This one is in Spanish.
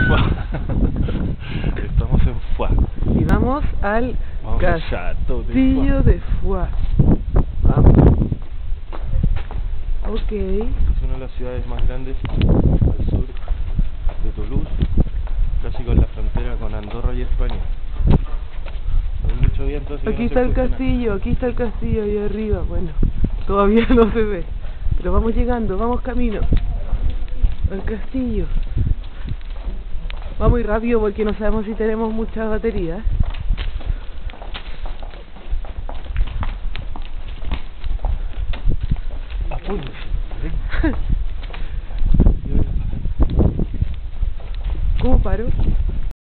Estamos en Foix. Y vamos al castillo de Foix. Vamos. Ok. Es una de las ciudades más grandes al sur de Toulouse, casi con la frontera con Andorra y España. Hay mucho viento, así que Aquí no está se el escucha castillo, aquí está el castillo ahí arriba. Bueno, todavía no se ve, pero vamos llegando, vamos camino al castillo. Vamos muy rápido porque no sabemos si tenemos mucha batería.